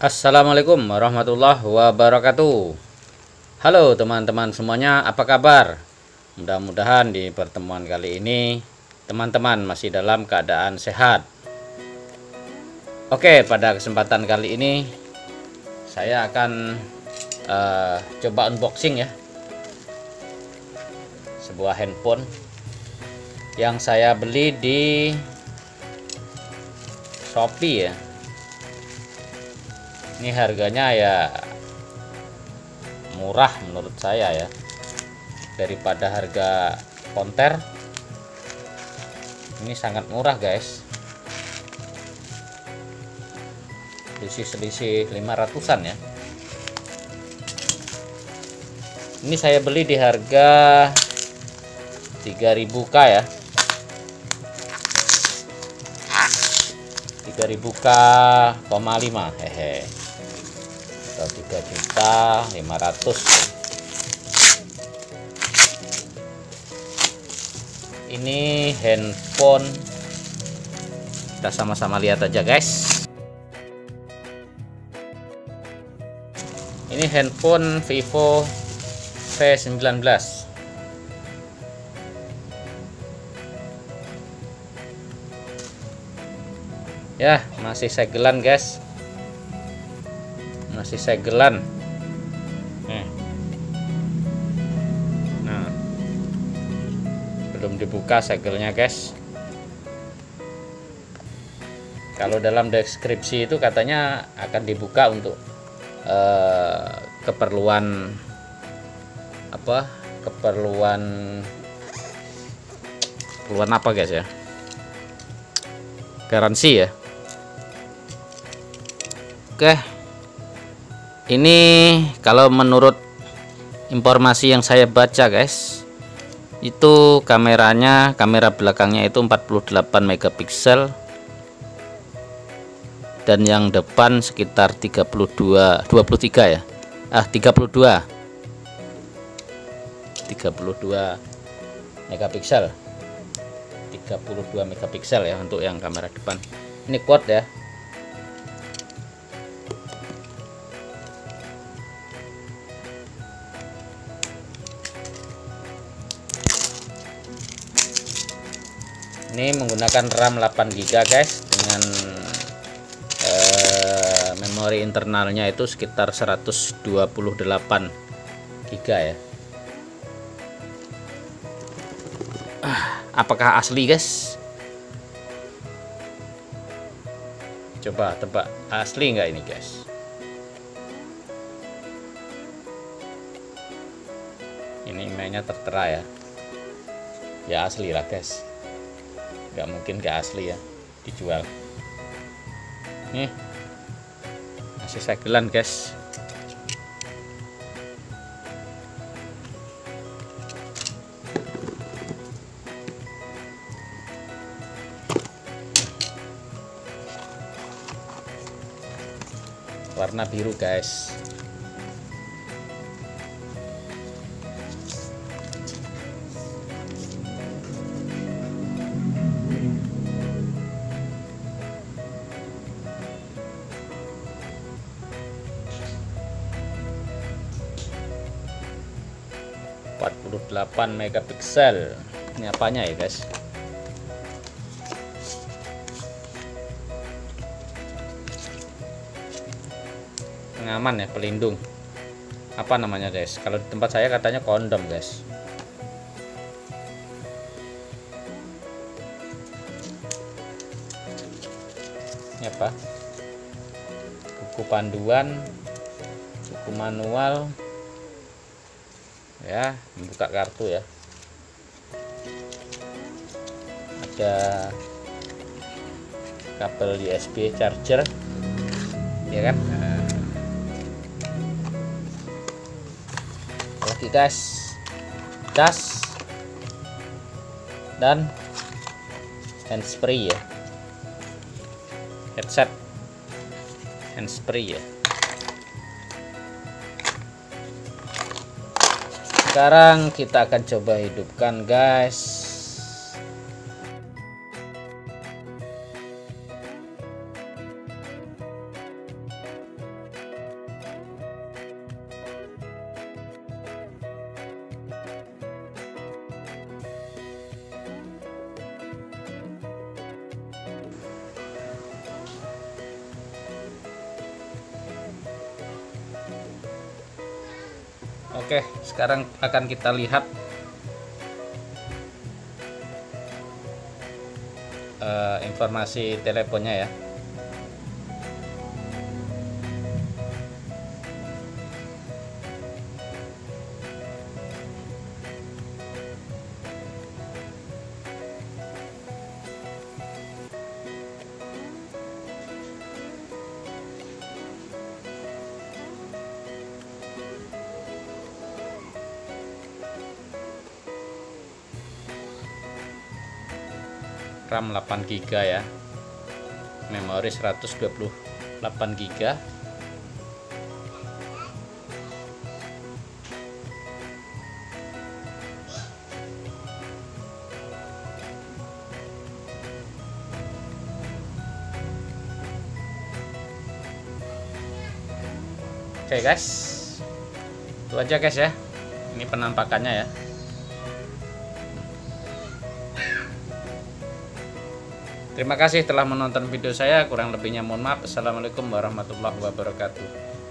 Assalamualaikum warahmatullahi wabarakatuh. Halo teman-teman semuanya, apa kabar? Mudah-mudahan di pertemuan kali ini teman-teman masih dalam keadaan sehat. Oke, pada kesempatan kali ini saya akan coba unboxing ya, sebuah handphone yang saya beli di Shopee ya. Ini harganya ya murah menurut saya ya, daripada harga konter. Ini sangat murah guys, selisih 500-an ya. Ini saya beli di harga 3000k ya, 3000k, 5 hehe, atau 3.500.000. Ini handphone, kita sama-sama lihat aja guys. Ini handphone Vivo V19 ya, masih segelan guys, masih segelan. Nah, belum dibuka segelnya guys. Kalau dalam deskripsi itu katanya akan dibuka untuk keperluan apa guys ya, garansi ya. Oke, ini kalau menurut informasi yang saya baca guys, itu kamera belakangnya itu 48 megapiksel dan yang depan sekitar 32 megapiksel, 32 megapiksel ya untuk yang kamera depan. Ini quad ya. Ini menggunakan RAM 8GB guys, dengan memori internalnya itu sekitar 128GB ya. Apakah asli guys? Coba tebak, asli nggak ini guys? Ini emailnya tertera ya. Ya asli lah guys, nggak mungkin gak asli ya dijual. Nih masih segelan guys. Warna biru guys. (48 megapiksel). Ini apanya ya guys? Pengaman ya, pelindung. Apa namanya guys? Kalau di tempat saya katanya kondom guys. Ini apa? Buku panduan, buku manual ya, membuka kartu ya. Ada kabel USB charger ya kan. Lagi guys, cas dan handsfree ya, headset handsfree ya. Sekarang kita akan coba hidupkan guys. Oke, sekarang akan kita lihat informasi teleponnya ya. RAM 8 GB ya, memori 128 GB. Oke guys, itu aja guys ya, ini penampakannya ya. Terima kasih telah menonton video saya, kurang lebihnya mohon maaf. Assalamualaikum warahmatullahi wabarakatuh.